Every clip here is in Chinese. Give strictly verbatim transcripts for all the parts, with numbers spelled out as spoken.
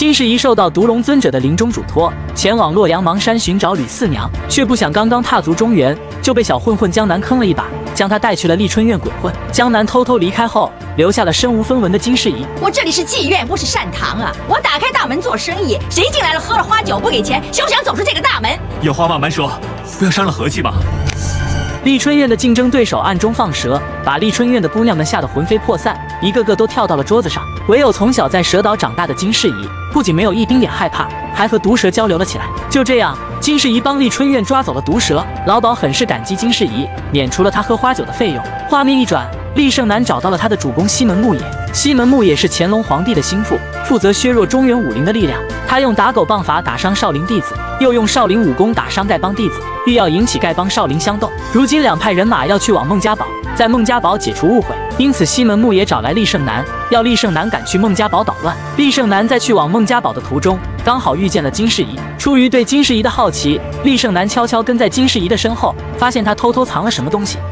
金世仪受到毒龙尊者的临终嘱托，前往洛阳邙山寻找吕四娘，却不想刚刚踏足中原，就被小混混江南坑了一把，将他带去了丽春院鬼混。江南偷偷离开后，留下了身无分文的金世仪。 我这里是妓院，不是善堂啊！我打开大门做生意，谁进来了喝了花酒不给钱，休想走出这个大门！ 有话慢慢说，不要伤了和气嘛。 丽春院的竞争对手暗中放蛇，把丽春院的姑娘们吓得魂飞魄散，一个个都跳到了桌子上。唯有从小在蛇岛长大的金世仪，不仅没有一丁点害怕，还和毒蛇交流了起来。就这样，金世仪帮丽春院抓走了毒蛇，老鸨很是感激金世仪，免除了他喝花酒的费用。画面一转，厉胜男找到了他的主公西门牧野。西门牧野是乾隆皇帝的心腹，负责削弱中原武林的力量。他用打狗棒法打伤少林弟子，又用少林武功打伤丐帮弟子，欲要引起丐帮少林相斗。如今两派人马要去往孟家堡，在孟家堡解除误会，因此西门牧野找来厉胜男，要厉胜男赶去孟家堡捣乱。厉胜男在去往孟家堡的途中，刚好遇见了金世仪。出于对金世仪的好奇，厉胜男悄悄跟在金世仪的身后，发现他偷偷藏了什么东西。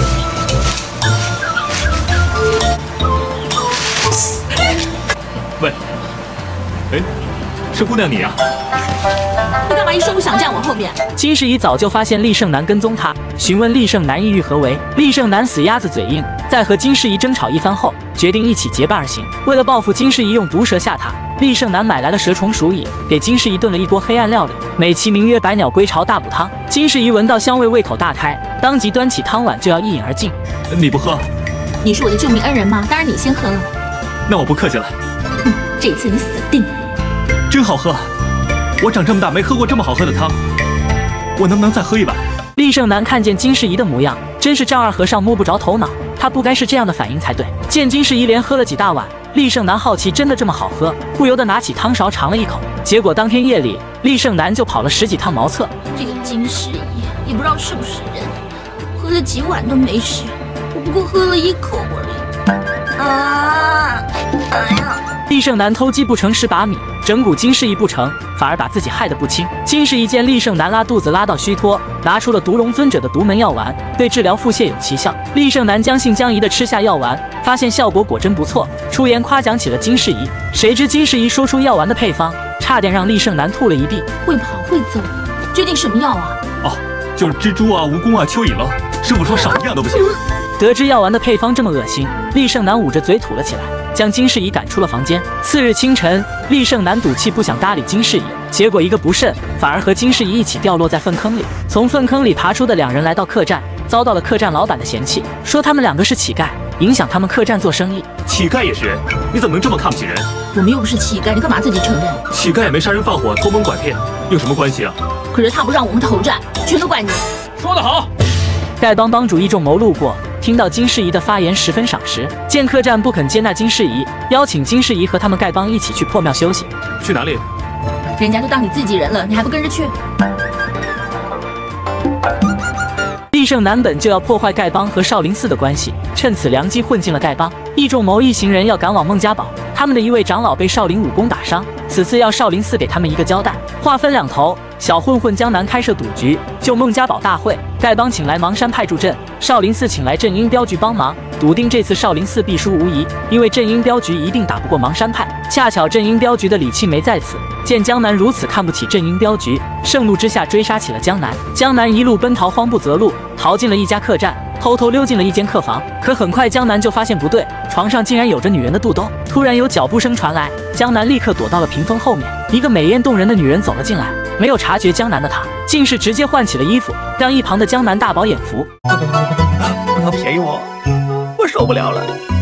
喂，哎，是姑娘你啊？ 你干嘛一声不响站我后面？ 金世仪早就发现厉胜男跟踪他，询问厉胜男意欲何为。厉胜男死鸭子嘴硬，在和金世仪争吵一番后，决定一起结伴而行。为了报复金世仪用毒蛇吓他，厉胜男买来了蛇虫鼠蚁，给金世仪炖了一锅黑暗料理，美其名曰百鸟归巢大补汤。金世仪闻到香味，胃口大开，当即端起汤碗就要一饮而尽。 你不喝？ 你是我的救命恩人吗？当然你先喝了。 那我不客气了。 哼，这次你死定了。 真好喝，我长这么大没喝过这么好喝的汤，我能不能再喝一碗？ 厉胜男看见金世仪的模样，真是丈二和尚摸不着头脑，他不该是这样的反应才对。见金世仪连喝了几大碗，厉胜男好奇真的这么好喝，不由得拿起汤勺尝了一口。结果当天夜里，厉胜男就跑了十几趟茅厕。 这个金世仪也不知道是不是人，喝了几碗都没事，我不过喝了一口而已。啊！哎呀！ 厉胜男偷鸡不成蚀把米，整蛊金世仪不成，反而把自己害得不轻。金世仪见厉胜男拉肚子拉到虚脱，拿出了毒龙尊者的独门药丸，对治疗腹泻有奇效。厉胜男将信将疑地吃下药丸，发现效果果真不错，出言夸奖起了金世仪。谁知金世仪说出药丸的配方，差点让厉胜男吐了一地。 会跑会走，决定什么药啊？ 哦，就是蜘蛛啊、蜈蚣啊、蚯蚓喽。师傅说少一样都不行。 得知药丸的配方这么恶心，厉胜男捂着嘴吐了起来，将金世仪赶出了房间。次日清晨，厉胜男赌气不想搭理金世仪，结果一个不慎，反而和金世仪一起掉落在粪坑里。从粪坑里爬出的两人来到客栈，遭到了客栈老板的嫌弃，说他们两个是乞丐，影响他们客栈做生意。 乞丐也是人？你怎么能这么看不起人？ 我们又不是乞丐，你干嘛自己承认？ 乞丐也没杀人放火、偷蒙拐骗，有什么关系啊？ 可是他不让我们投战，全都怪你。 说得好。 丐帮帮主易仲谋路过，听到金世仪的发言十分赏识，见客栈不肯接纳金世仪，邀请金世仪和他们丐帮一起去破庙休息。 去哪里？ 人家都当你自己人了，你还不跟着去？ 厉胜男本就要破坏丐帮和少林寺的关系，趁此良机混进了丐帮。易仲谋一行人要赶往孟家堡，他们的一位长老被少林武功打伤，此次要少林寺给他们一个交代。话分两头，小混混江南开设赌局，就孟家堡大会，丐帮请来邙山派助阵，少林寺请来镇阴镖局帮忙，笃定这次少林寺必输无疑，因为镇阴镖局一定打不过邙山派。恰巧镇阴镖局的李庆梅在此，见江南如此看不起镇阴镖局，盛怒之下追杀起了江南。江南一路奔逃，慌不择路，逃进了一家客栈，偷偷溜进了一间客房。可很快江南就发现不对，床上竟然有着女人的肚兜。突然有脚步声传来，江南立刻躲到了屏风后面。一个美艳动人的女人走了进来，没有察觉江南的她，竟是直接换起了衣服，让一旁的江南大饱眼福。 不能便宜我，我受不了了。